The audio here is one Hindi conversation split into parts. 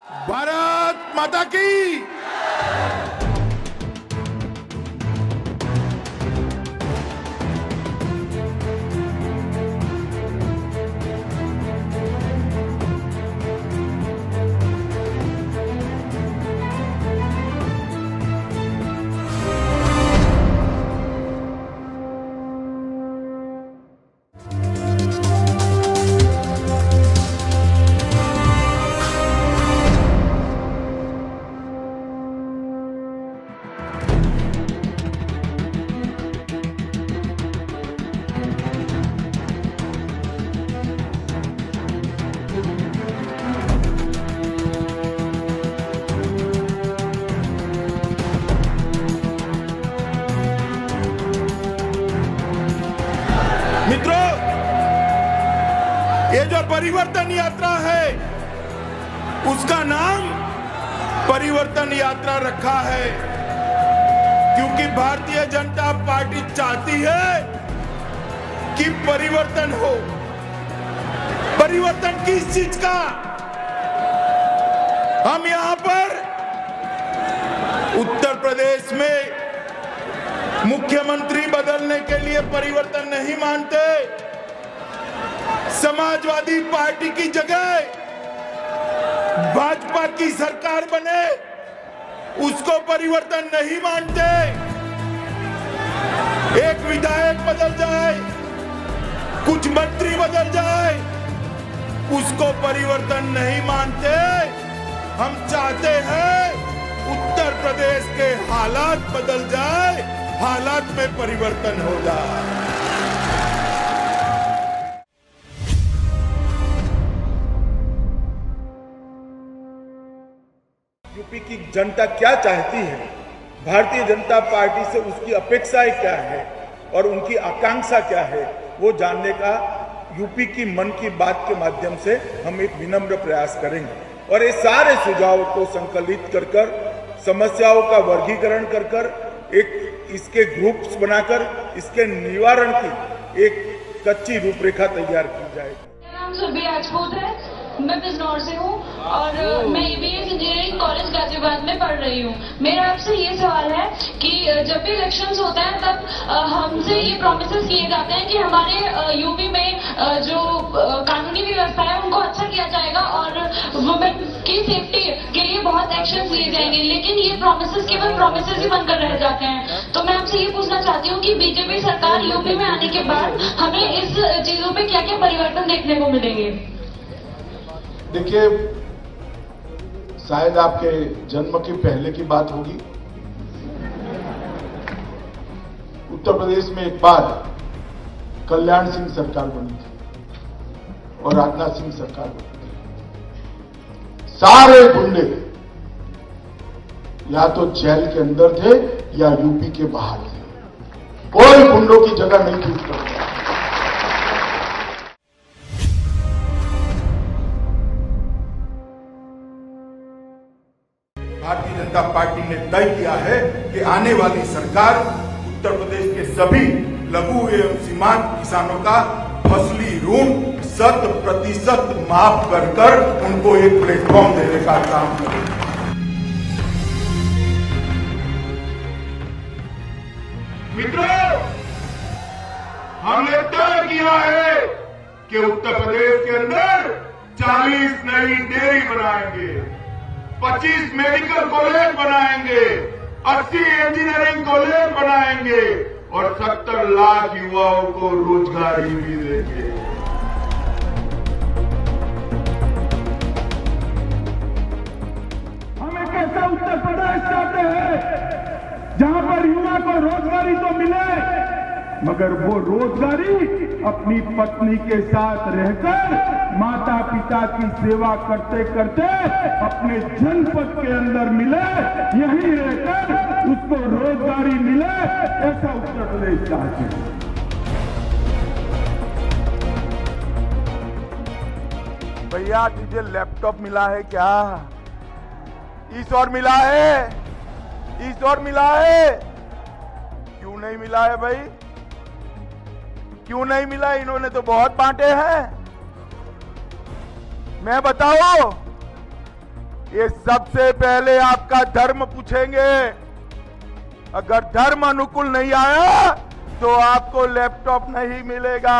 भारत माता की। मित्रों, ये जो परिवर्तन यात्रा है उसका नाम परिवर्तन यात्रा रखा है, क्योंकि भारतीय जनता पार्टी चाहती है कि परिवर्तन हो। परिवर्तन किस चीज का? हम यहां पर उत्तर प्रदेश में मुख्यमंत्री बदलने के लिए परिवर्तन नहीं मानते। समाजवादी पार्टी की जगह भाजपा की सरकार बने, उसको परिवर्तन नहीं मानते। एक विधायक बदल जाए, कुछ मंत्री बदल जाए, उसको परिवर्तन नहीं मानते। हम चाहते हैं उत्तर प्रदेश के हालात बदल जाए, हालात में परिवर्तन हो जाए। यूपी की जनता क्या चाहती है, भारतीय जनता पार्टी से उसकी अपेक्षाएं क्या है और उनकी आकांक्षा क्या है, वो जानने का यूपी की मन की बात के माध्यम से हम एक विनम्र प्रयास करेंगे। और ये सारे सुझावों को संकलित कर समस्याओं का वर्गीकरण कर एक इसके ग्रुप्स बनाकर इसके निवारण की एक कच्ची रूपरेखा तैयार की जाएगी। मेरा नाम सुरभि राजपूत है, मैं बिजनौर से हूँ और मैं EBS इंजीनियरिंग कॉलेज गाजियाबाद में पढ़ रही हूँ। मेरा आपसे ये सवाल है कि जब भी इलेक्शंस होते हैं तब हमसे ये प्रॉमिसेस किए जाते हैं कि हमारे यूपी में जो कानूनी व्यवस्था है उनको अच्छा किया जाएगा और वुमेन की सेफ्टी के लिए बहुत एक्शन लिए जाएंगे, लेकिन ये प्रॉमिसेस केवल प्रॉमिसेस ही बनकर रह जाते हैं। तो मैं आपसे ये पूछना चाहती हूँ कि बीजेपी सरकार यूपी में आने के बाद हमें इस चीजों पे क्या क्या परिवर्तन देखने को मिलेंगे? देखिए, शायद आपके जन्म के पहले की बात होगी। उत्तर प्रदेश में एक बार कल्याण सिंह सरकार बनी थी और राजनाथ सिंह सरकार बनी थी। सारे गुंडे या तो जेल के अंदर थे या यूपी के बाहर थे, कोई गुंडों की जगह नहीं थी उत्तर प्रदेश। भारतीय जनता पार्टी ने तय किया है कि आने वाली सरकार उत्तर प्रदेश के सभी लघु एवं सीमांत किसानों का फसली ऋण 100% माफ कर उनको एक प्लेटफॉर्म देने का काम करेगी। मित्रों, हमने तय किया है कि उत्तर प्रदेश के अंदर 40 नई डेयरी बनाएंगे, 25 मेडिकल कॉलेज बनाएंगे, 80 इंजीनियरिंग कॉलेज बनाएंगे और 70 लाख युवाओं को रोजगारी भी देंगे। हम एक ऐसा उत्तर प्रदेश चाहते हैं जहां पर युवा को रोजगारी तो मिले, मगर वो रोजगारी अपनी पत्नी के साथ रहकर माता पिता की सेवा करते करते अपने जनपद के अंदर मिले, यहीं रहकर उसको रोजगारी मिले, ऐसा उत्तर प्रदेश चाहते हैं। भैया तुझे लैपटॉप मिला है क्या? ईश्वर मिला है, ईश्वर मिला है। क्यों नहीं मिला है भाई? क्यों नहीं मिला? इन्होंने तो बहुत बांटे हैं। मैं बताओ, ये सबसे पहले आपका धर्म पूछेंगे। अगर धर्म अनुकूल नहीं आया तो आपको लैपटॉप नहीं मिलेगा।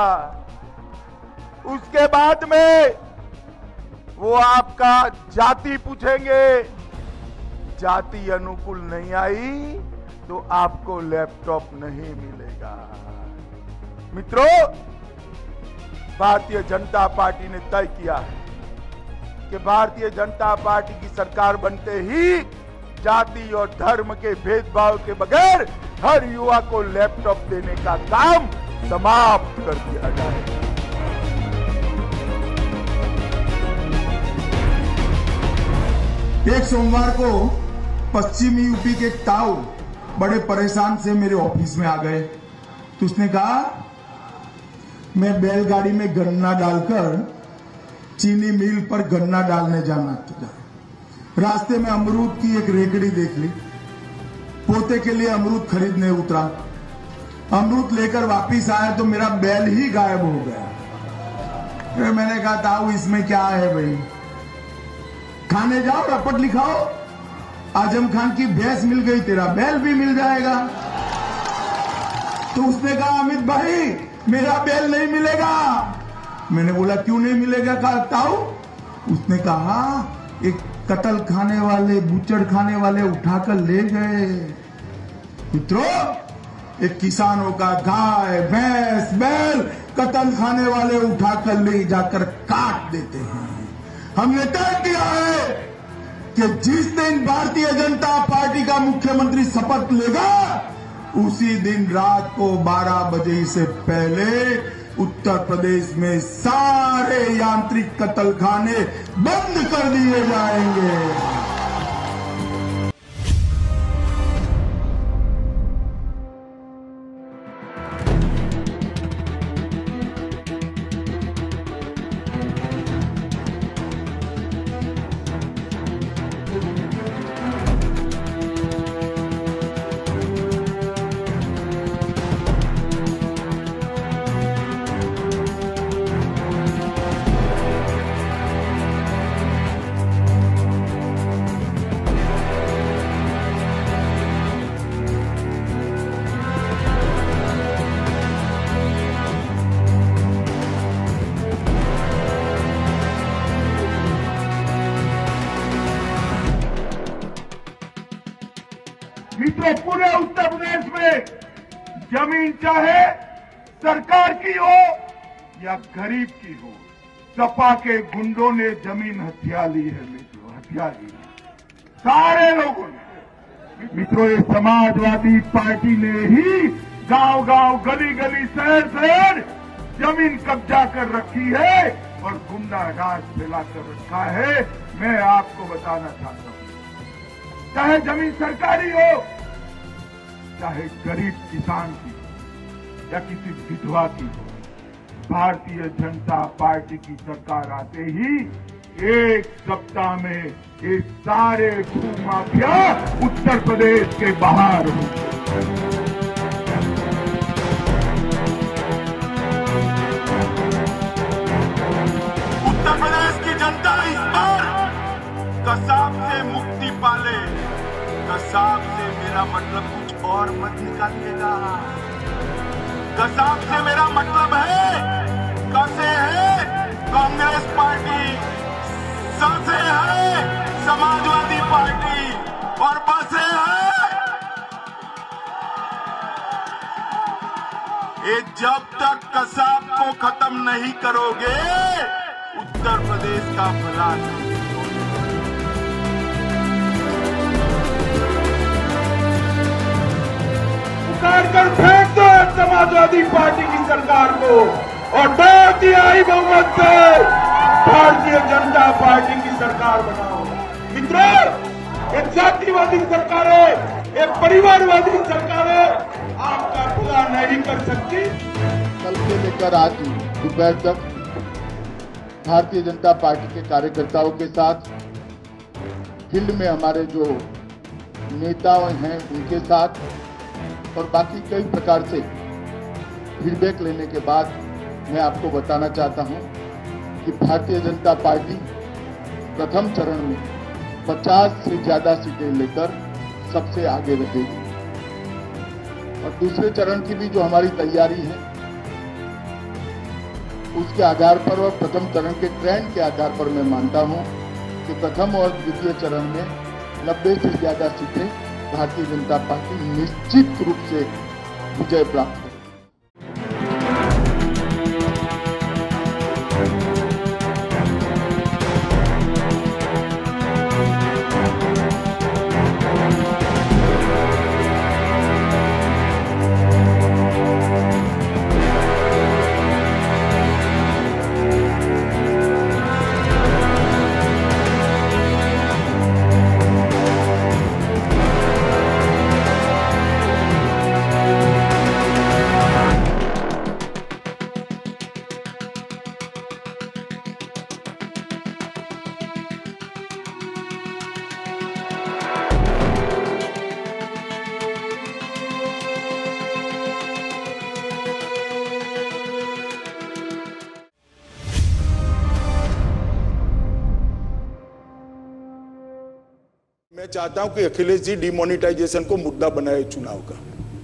उसके बाद में वो आपका जाति पूछेंगे। जाति अनुकूल नहीं आई तो आपको लैपटॉप नहीं मिलेगा। मित्रों, भारतीय जनता पार्टी ने तय किया है कि भारतीय जनता पार्टी की सरकार बनते ही जाति और धर्म के भेदभाव के बगैर हर युवा को लैपटॉप देने का काम समाप्त कर दिया जाएगा। एक सोमवार को पश्चिमी यूपी के ताऊ बड़े परेशान से मेरे ऑफिस में आ गए। तो उसने कहा मैं बैलगाड़ी में गन्ना डालकर चीनी मिल पर गन्ना डालने जाना था। रास्ते में अमरूद की एक रेकड़ी देख ली। पोते के लिए अमरूद खरीदने उतरा। अमरूद लेकर वापिस आया तो मेरा बैल ही गायब हो गया। फिर मैंने कहा ताऊ इसमें क्या है भाई, खाने जाओ रपट लिखाओ, आजम खान की भैंस मिल गई तेरा बैल भी मिल जाएगा। तो उसने कहा अमित भाई मेरा बैल नहीं मिलेगा। मैंने बोला क्यों नहीं मिलेगा ताऊ? उसने कहा एक कत्ल खाने वाले बूचड़ खाने वाले उठाकर ले गए। मित्रों, एक किसानों का गाय भैंस बैल कत्ल खाने वाले उठाकर ले जाकर काट देते हैं। हमने तय किया है कि जिस दिन भारतीय जनता पार्टी का मुख्यमंत्री शपथ लेगा उसी दिन रात को 12 बजे से पहले उत्तर प्रदेश में सारे यांत्रिक कत्लखाने बंद कर दिए जाएंगे। मित्रों, पूरे उत्तर प्रदेश में जमीन चाहे सरकार की हो या गरीब की हो, सपा के गुंडों ने जमीन हथिया ली है। मित्रों, हथिया ली सारे लोगों ने। मित्रों, ये समाजवादी पार्टी ने ही गांव-गांव, गली-गली, शहर-शहर जमीन कब्जा कर रखी है और गुंडा राज फैला कर रखा है। मैं आपको बताना चाहता हूं, चाहे जमीन सरकारी हो, चाहे गरीब किसान की हो या किसी विधवा की हो, भारतीय जनता पार्टी की सरकार आते ही एक सप्ताह में ये सारे भूमाफिया उत्तर प्रदेश के बाहर हो। उत्तर प्रदेश की जनता इस बार कसाब से मुक्ति पाले। कसाब से मेरा मतलब कुछ और मत निकालिएगा। कसाब से मेरा मतलब है कसे है कांग्रेस पार्टी, ससे है समाजवादी पार्टी और बसे है ये। जब तक कसाब को खत्म नहीं करोगे उत्तर प्रदेश का भला नहीं। कर फेंक दो समाजवादी पार्टी की सरकार को और भारतीय आई बहुमत से भारतीय जनता पार्टी की सरकार बनाओ। मित्रों, एक जातिवादी सरकार है, एक परिवारवादी सरकार है, आपका भला नहीं कर सकती। कल से लेकर आज दोपहर तक भारतीय जनता पार्टी के कार्यकर्ताओं के साथ फील्ड में हमारे जो नेता हैं उनके साथ और बाकी कई प्रकार से फीडबैक लेने के बाद मैं आपको बताना चाहता हूं कि भारतीय जनता पार्टी प्रथम चरण में 50 से ज्यादा सीटें लेकर सबसे आगे रहेगी। और दूसरे चरण की भी जो हमारी तैयारी है उसके आधार पर और प्रथम चरण के ट्रेंड के आधार पर मैं मानता हूं कि प्रथम और द्वितीय चरण में 90 से ज्यादा सीटें भारतीय जनता पार्टी निश्चित रूप से विजय प्राप्त करेगी। मैं चाहता हूं कि अखिलेश जी डिमोनेटाइजेशन को मुद्दा बनाए चुनाव का।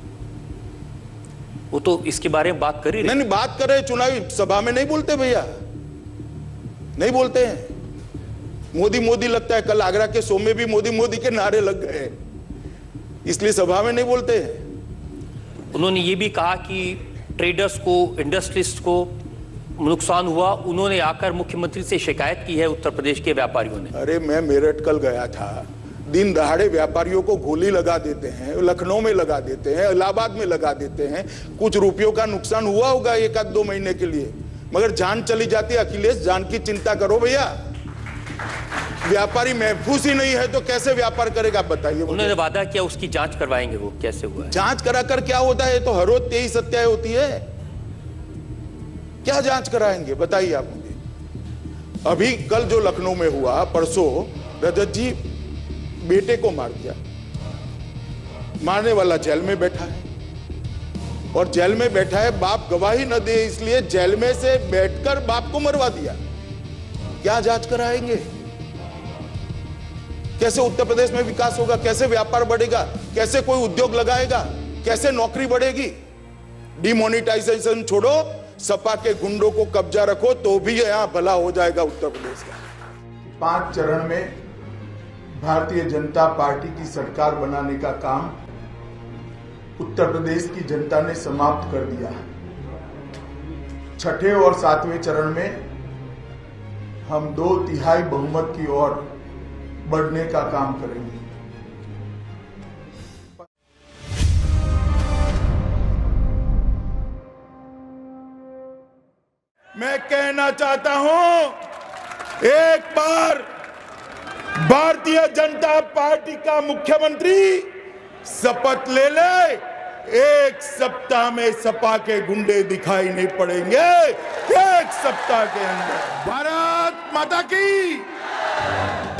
वो तो इसके बारे में बात कर ही नहीं, बात कर रहे, चुनावी सभा में नहीं बोलते भैया, नहीं बोलते हैं। मोदी मोदी लगता है, कल आगरा के शो में भी मोदी मोदी के नारे लग गए, इसलिए सभा में नहीं बोलते हैं। उन्होंने ये भी कहा कि ट्रेडर्स को, इंडस्ट्रिस्ट को नुकसान हुआ, उन्होंने आकर मुख्यमंत्री से शिकायत की है उत्तर प्रदेश के व्यापारियों ने। अरे मैं मेरठ कल गया था, दिन दहाड़े व्यापारियों को गोली लगा देते हैं, लखनऊ में लगा देते हैं, इलाहाबाद में लगा देते हैं। कुछ रुपयों का नुकसान हुआ होगा 1-2 महीने के लिए, मगर जान चली जाती है। अखिलेश, जान की चिंता करो भैया। व्यापारी महफूज ही नहीं है तो कैसे व्यापार करेगा बताइए। उन्होंने वादा किया उसकी जांच करवाएंगे, वो कैसे हुआ है? जांच कराकर क्या होता है? तो हर रोज 23 हत्याएं होती है, क्या जांच कराएंगे बताइए आप मुझे। अभी कल जो लखनऊ में हुआ, परसों रजत जी बेटे को मार दिया, मारने वाला जेल में बैठा है, और जेल में बैठा है, बाप गवाही न दे इसलिए जेल में से बैठकर बाप को मरवा दिया। क्या जांच कराएंगे? कैसे उत्तर प्रदेश में विकास होगा? कैसे व्यापार बढ़ेगा? कैसे कोई उद्योग लगाएगा? कैसे नौकरी बढ़ेगी? डिमोनेटाइजेशन छोड़ो, सपा के गुंडों को कब्जा रखो तो भी यहां भला हो जाएगा उत्तर प्रदेश का। 5 चरण में भारतीय जनता पार्टी की सरकार बनाने का काम उत्तर प्रदेश की जनता ने समाप्त कर दिया है। 6ठे और 7वें चरण में हम 2/3 बहुमत की ओर बढ़ने का काम करेंगे। मैं कहना चाहता हूं, एक बार भारतीय जनता पार्टी का मुख्यमंत्री शपथ ले ले, 1 सप्ताह में सपा के गुंडे दिखाई नहीं पड़ेंगे। 1 सप्ताह के अंदर। भारत माता की।